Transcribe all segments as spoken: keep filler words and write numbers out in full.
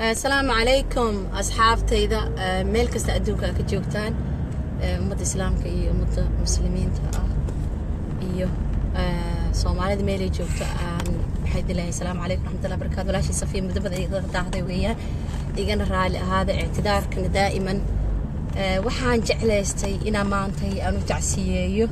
السلام عليكم أصحابتي إذا ملك استأدوك كجوكتان أمة إسلام كي أمة مسلمين تا إيوه Somaliyeed ميلي جوكتان بحيث الله السلام عليكم ورحمة الله وبركاته ولا شيء صفي مدبر إذا تاخذي وياه إيجان الرالي هذا اعتذار كنا دائما وحان جعلستي إنا مانتي أنو تعسييه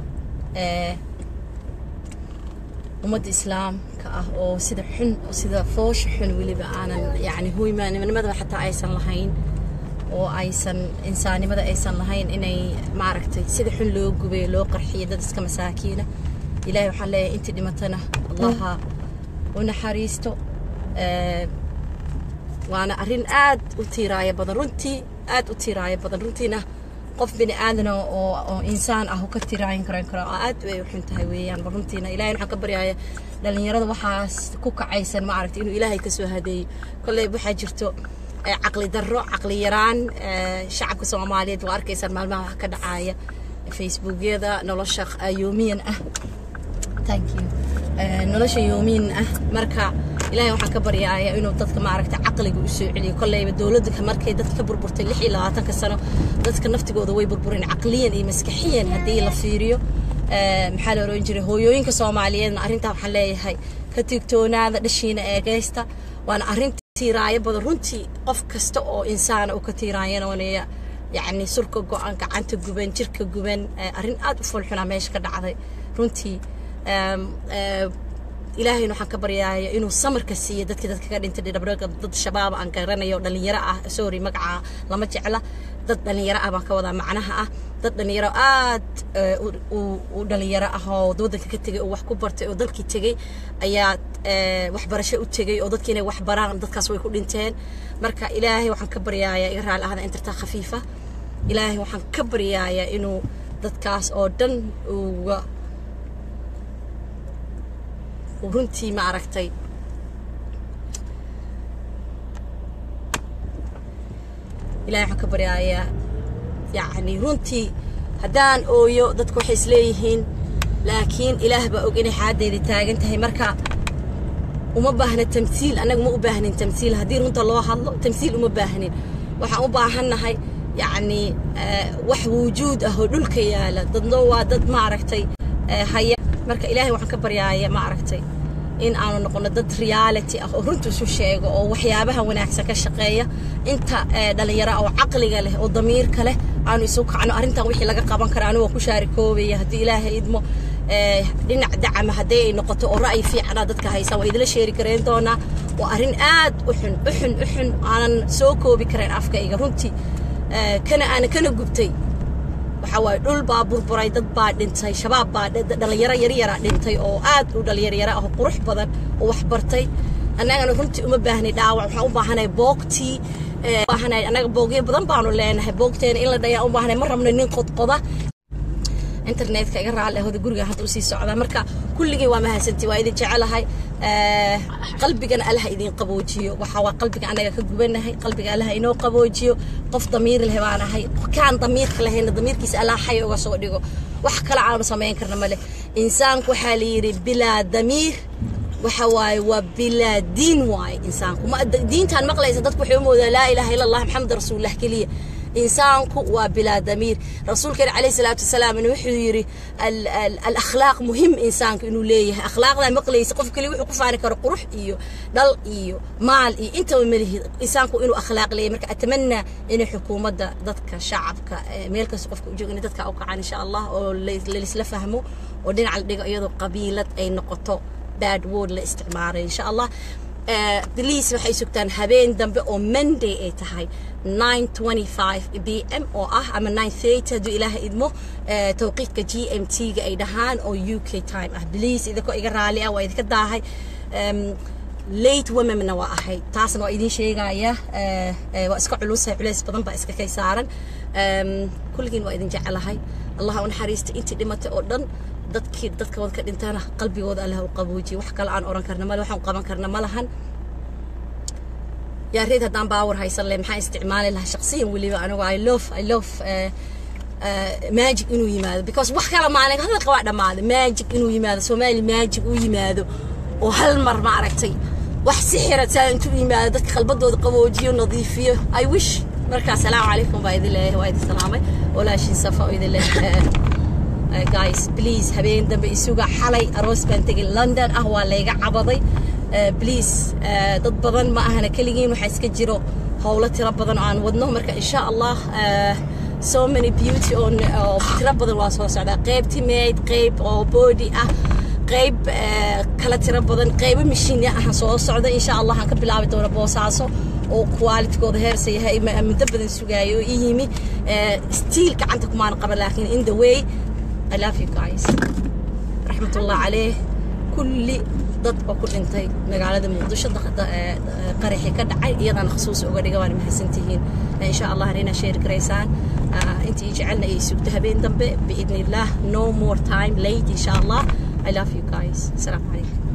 أمة إسلام كأه أو سيدا حن أو سيدا فوش حن ولي بأنا يعني هو ما من ماذا حتى أيسن لهين أو أيسن إنساني ماذا أيسن لهين إني معركتي سيدا حن لو جبي لو قرحية دس كمساكينة إلهي وحلا أنت دمتنا الله ونحريستو أه وأنا أرين آد وتيرايا بدن رنتي آد وتيرايا بدن رنتينا qof bini aadan oo oo insaan ah oo ka tiraayin karan karo aad way xuntahay weeyaan baruntiina ilaahay waxa ka baryaaya dhalinyarada waxaas ku kacaysan ma aragtay inuu ilaahay ka soo hadeeyo kulay waxa jirto aqli darro aqli yaraan shacabka Soomaaliyeed waa arkaysan maalmaha wax ka dhacaya Facebook-yada nolosha yoomiyan ah thank you nolosha yoomiyan ah marka ilaahay waxa ka baryaaya inuu dadka ma aragtay aqliga u soo celiyo kullayba dawladda markay dadka ka burburtay lix iyo labaatan ka sano dadka naftigooda way burbureen aqliyan iyo maskaxiyan hadii la fiiriyo ee maxaa la oran jiray hooyooyinka Soomaaliyeed arinta waxa leeyahay ka tigtoonaada dhashiina eegaysta waana arintii raaya badan runtii qof kasta oo insaan oo ka tiiraayana wanaya yani surka go'aan gacanta guban jirka guban arin aad u fulxuna meesha ka dhacday runtii ee إلهي نحن كبر يا إنه سمر كسية دت كده كده أنت اللي دبرك ضد الشباب عن كرنا يو دلني يرى سوري مقعة لما تعلى ضد دلني يرى ما كوضع معناها ضد دلني يرى آد ودلني يرى هو ضد كده وحكو برت وضد كده أيات وحبر شيء وتجي وضد كنا وحبران ضد كسوي كل إنتين مركا إلهي وحن كبر يا يرى على هذا أنت ترتاح خفيفة إلهي وحن كبر يا إنه ضد كاس أو دن و ورنتي ما عرفتي إلهي حكبر يا يعني رنتي هدان أويو ضدكو حسليهن لكن إله بأوجني حد اللي تاجنتهي مركا وما بهن التمثيل أنا مو بهن التمثيل هدي رنت الله الله تمثيل وما بهنين وح بهن هاي يعني أه وح وجود أهو الكيالة ضد نوا ضد ما عرفتي أه هيا مركا إلهي وحكبر يا ما عرفتي إن أنا نقول ضد ريالتي أو رنتو شو شيء أو وحيابها ونعكس كشقية أنت دليرة أو عقلي له أو ضمير كله أنا يسوق عنه أنت وحي لقى قبان كرانو وكشاركو بيهدي إلهي إدمو لنا دعم هدي نقطة الرأي في أنا ضد كهيسا وإذا الشركة رينتونا وأرين آد أحن أحن أحن أنا سوكو بكرين أفكا رنتي كان أنا كانوا جبتي وحوي دول بابور براي dad baa dhintay shabaab baa dhalinyaro yar yar dhintay oo aad u dhalinyaro yar ah qurux badan oo wax bartay anaga runtii uma baahnay dhaawac waxa u baahanay boogti baahanay anaga boogyo badan baanu leenahay boogteena in la dhayaa u baahanay ma rabno nin qodqoda internetka iga raali ah guriga hadda u sii socda marka kulligii waa mahadsantii waa idin jecelahay qalbigan Allah idin qaboojiyo waxa waa qalbiga anaga ka gubanahay qalbiga Allah inoo qaboojiyo qof damiir leh baan ahay kaan damiir leheen damiirkiisa Allah xay uga soo dhigo wax kala aan sameyn karna male insaanku waxa la yiri bila damiir waxa waay waa bila diin waay insaanku ma diintan maqlaysa dadku waxay u moodaa la ilaaha illa Allah muhammad rasuulullah kaliya إنسانكو وبلا ضمير رسول كريم عليه الصلاة والسلام إنه يحيي ال ال الأخلاق مهم إنسانك إنه ليه أخلاق لا مقليس قف كل وحي قف عنك روح إيو ضل إيو مال إيو أنت ومله إنسانكو إنه أخلاق ليه مرك أتمنى إنه حكومة ضدك شعبك ملك سقفك وجوك إن ضدك أوقع إن شاء الله واللي اللي سلفهمه ودين على دقة أيضا قبيلة أي نقطة bad word الاستعمار إن شاء الله بليس waxay sugtaan habeen dambe oo Monday ay tahay nine twenty-five p m oo ah ama nine thirty hadu ilaahay idmo tawqiidka G M T ga ay dhahaan oo U K time ah بليس idinko iga raali ah waa idinka daahay late women na waa ahay taasna waa idin sheegaya waa iska culusay culays badan ba iska kay saaran kulligiin waa idin jecelahay Allah u naxariisto intii dhimatay oo dhan dadkii dadka wadka dhintana qalbigooda Allah u qaboojiyo wax kale aan oran karna mal waxaan qaban karna malahan يا ريت هدان باور هيصل لي maxaa isticmaali lahaa shakhsiyan waliba anigu I love I love magic inuu yimaado because wax kala ma anaga hadal qaba dhamaad magic inuu yimaado Soomaali magic uu yimaado oo hal mar ma aragtay wax sixirad saa intuu yimaado dadka qalbadooda qaboojiyo nadiifiyo I wish marka assalaamu calaykum baa idin leeyahay waa idin salaamay walaashin Safa oo idin leeyahay guys please habeen dambe isuga xalay aroos baan tagay London ah waa leega cabaday please dad badan ma ahana kaligiin waxa iska jiro hawlo tira badan aan wadno marka insha Allah so many beauty on tira badan waa soo socda qaybtii meed qayb oo body ah qayb kala tira badan qayb machine ah soo socda insha Allah aan ka bilaabi doono boosaaso oo quality kooda heersa yahay muddo badan sugaayo yimi steel gacanta kuma aan qaban laakiin in the way I love you guys rahmatullah alayh kulli dad oo ku dhintay magaalada Muqdisho qaraxi ka dhacay iyadana xasuus uga dhiga waan mahadsantihiin insha Allah harina share gareysaan intii jecelna ay sugto habeen dambe biidnillah no more time late insha Allah I love you guys. Assalamu alaikum.